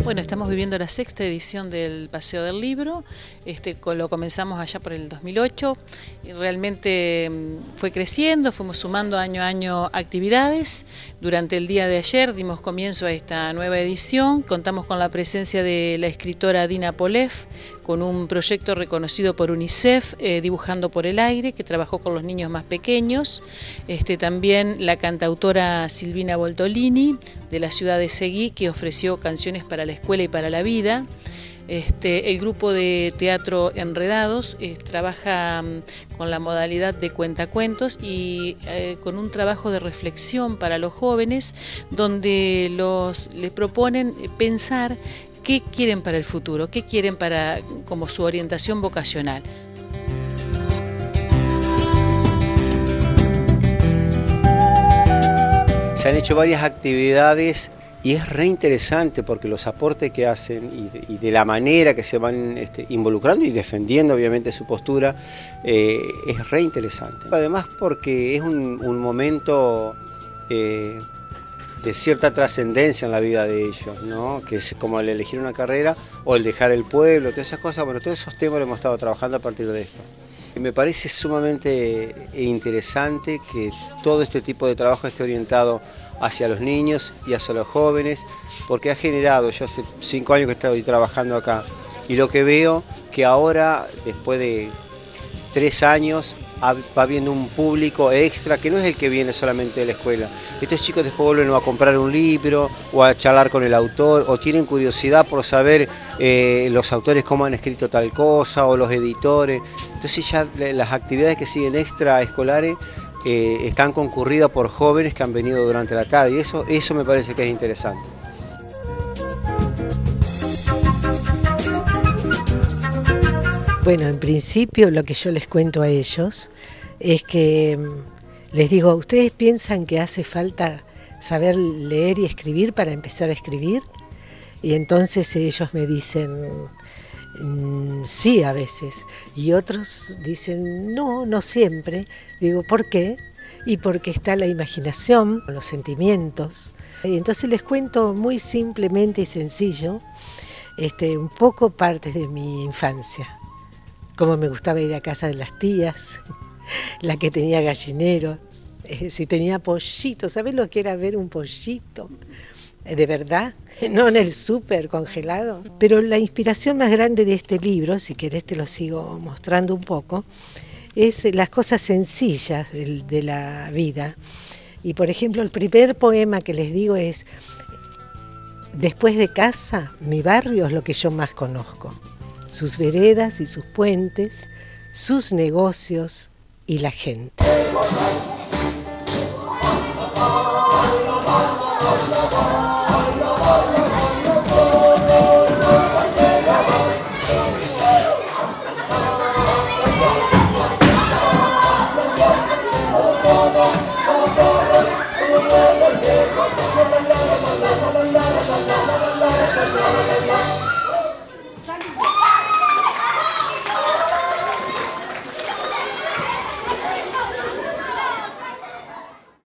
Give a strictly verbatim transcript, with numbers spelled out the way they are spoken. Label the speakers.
Speaker 1: Bueno, estamos viviendo la sexta edición del Paseo del Libro. Este, lo comenzamos allá por el dos mil ocho y realmente fue creciendo, fuimos sumando año a año actividades. Durante el día de ayer dimos comienzo a esta nueva edición. Contamos con la presencia de la escritora Dina Polef, con un proyecto reconocido por UNICEF, eh, Dibujando por el Aire, que trabajó con los niños más pequeños. Este, también la cantautora Silvina Voltolini, de la ciudad de Seguí, que ofreció canciones para la escuela y para la vida. Este, el grupo de teatro Enredados eh, trabaja um, con la modalidad de cuentacuentos y eh, con un trabajo de reflexión para los jóvenes, donde los, les proponen pensar qué quieren para el futuro, qué quieren para, como su orientación vocacional.
Speaker 2: Se han hecho varias actividades y es re interesante porque los aportes que hacen y de, y de la manera que se van este, involucrando y defendiendo obviamente su postura eh, es re interesante. Además porque es un, un momento eh, de cierta trascendencia en la vida de ellos, ¿no? Que es como el elegir una carrera o el dejar el pueblo, todas esas cosas. Bueno, todos esos temas los hemos estado trabajando a partir de esto. Me parece sumamente interesante que todo este tipo de trabajo esté orientado hacia los niños y hacia los jóvenes, porque ha generado, yo hace cinco años que estoy trabajando acá, y lo que veo que ahora, después de tres años, va viendo un público extra que no es el que viene solamente de la escuela. Estos chicos después vuelven a comprar un libro o a charlar con el autor o tienen curiosidad por saber eh, los autores cómo han escrito tal cosa o los editores. Entonces ya las actividades que siguen extraescolares eh, están concurridas por jóvenes que han venido durante la tarde y eso, eso me parece que es interesante.
Speaker 3: Bueno, en principio lo que yo les cuento a ellos es que les digo, ¿ustedes piensan que hace falta saber leer y escribir para empezar a escribir? Y entonces ellos me dicen, sí, a veces. Y otros dicen, no, no siempre. Digo, ¿por qué? Y porque está la imaginación, los sentimientos. Y entonces les cuento muy simplemente y sencillo, este, un poco partes de mi infancia. Cómo me gustaba ir a casa de las tías, la que tenía gallinero, eh, si tenía pollito, ¿sabés lo que era ver un pollito? De verdad, no en el súper congelado. Pero la inspiración más grande de este libro, si querés te lo sigo mostrando un poco, es las cosas sencillas de, de la vida. Y por ejemplo, el primer poema que les digo es, después de casa, mi barrio es lo que yo más conozco. Sus veredas y sus puentes, sus negocios y la gente.